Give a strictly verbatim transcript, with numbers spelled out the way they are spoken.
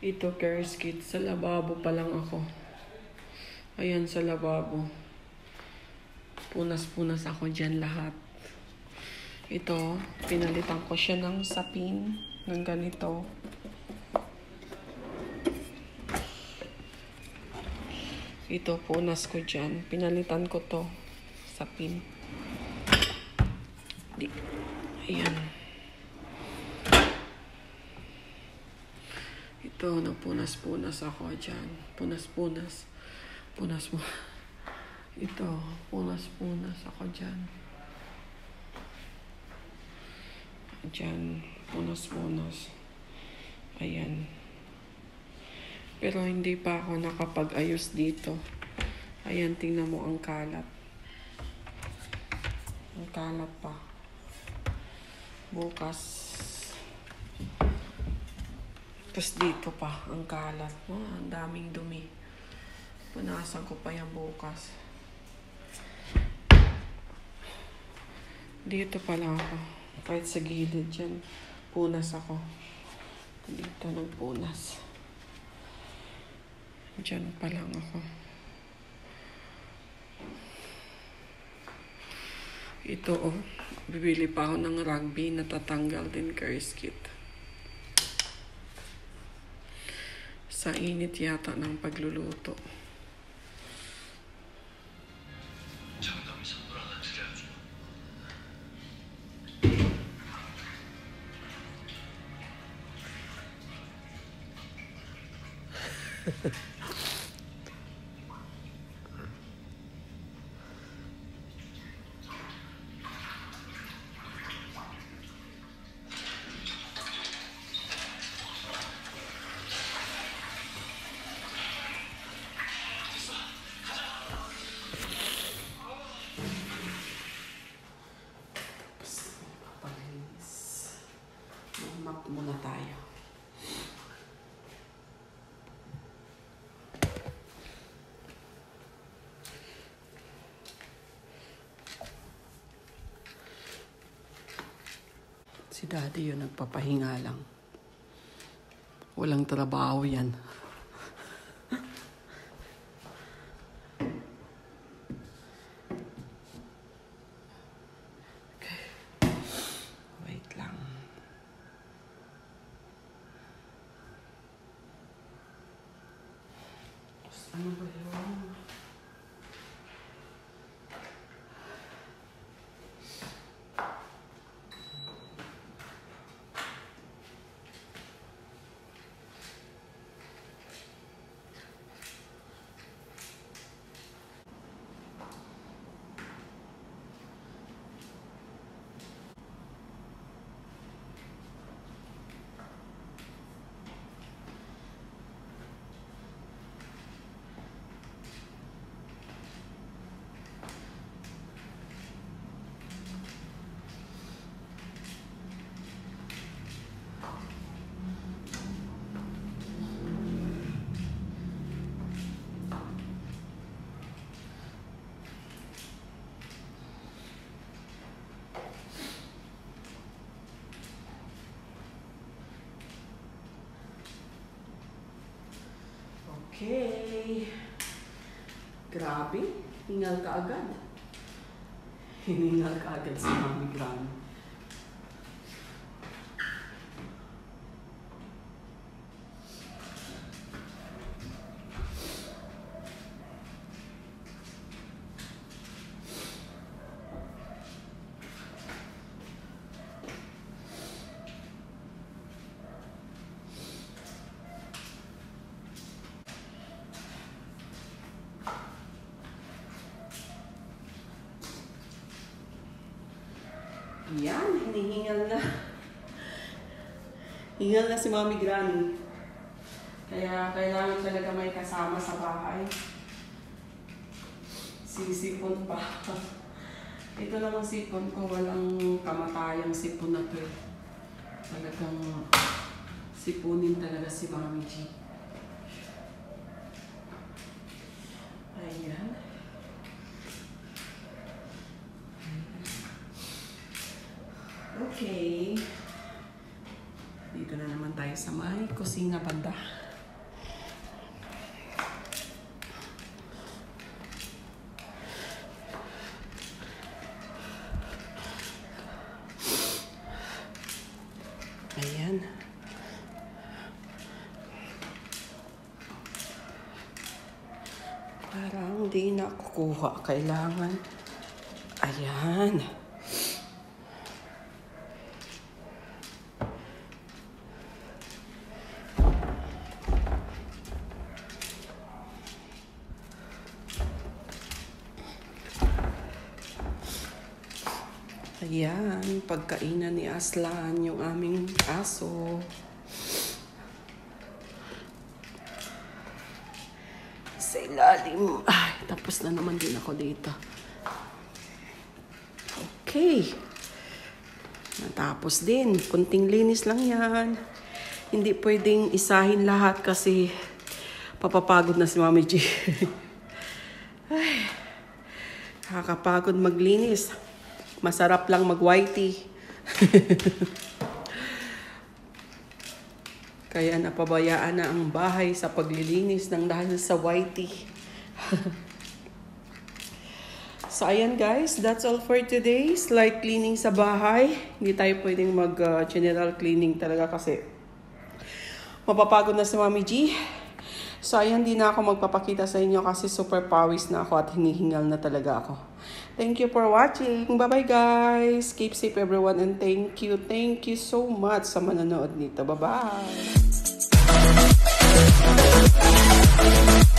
Ito, Care's Kit. Sa lababo pa lang ako. Ayan, sa lababo. Punas-punas ako dyan lahat. Ito, pinalitan ko siya ng sapin. Ng ganito. Ito, punas ko dyan. Pinalitan ko to. Sapin. Di. Ayan. Ito, nagpunas-punas ako dyan. Punas-punas. Punas mo. Ito, punas-punas ako dyan. Dyan, punas-punas. Ayan. Pero hindi pa ako nakapag-ayos dito. Ayan, tingnan mo ang kalat. Ang kalat pa. Bukas. Tapos dito pa, ang kalat. Oh, ang daming dumi. Punasan ko pa yan bukas. Dito pala ako. Kahit sa gilid dyan, punas ako. Dito nagpunas. Diyan pa lang ako. Ito oh, bibili pa ako ng rugby, natatanggal din Care's Kit. Sa init yata ng pagluluto. Map muna tayo. Si Daddy yun, nagpapahinga lang. Walang trabaho yan. Okay. Wait lang. Ano ba yun? Okay. Grabe. Hingal ka agad. Hiningal ka agad si Mami Gran. Yan, hinihingal na. Hingal na si Mami Gran. Kaya kailangan talaga may kasama sa bahay. Sisipon pa. Ito lang ang sipon ko. Walang kamatayang sipon na to. Talagang sipunin talaga si Mami G. Ayan. Okay. Dito na naman tayo sa may kusina banda. Ayan. Parang di na kukuha. Kailangan. Ayan. Ayan, pagkainan ni Aslan, yung aming aso. Sa ilalim. Ay, tapos na naman din ako dito. Okay. Natapos din. Kunting linis lang yan. Hindi pwedeng isahin lahat kasi papapagod na si Mami G. Ay, nakakapagod maglinis. Masarap lang mag-whitey. Kaya napabayaan na ang bahay sa paglilinis ng dahil sa whitey. So, ayan guys. That's all for today. Slight cleaning sa bahay. Hindi tayo pwedeng mag-general uh, cleaning talaga kasi mapapagod na si Mami G. So, ayan, di na ako magpapakita sa inyo kasi super pawis na ako at hinihingal na talaga ako. Thank you for watching. Bye-bye, guys. Keep safe, everyone. And thank you. Thank you so much sa manonood nito. Bye-bye.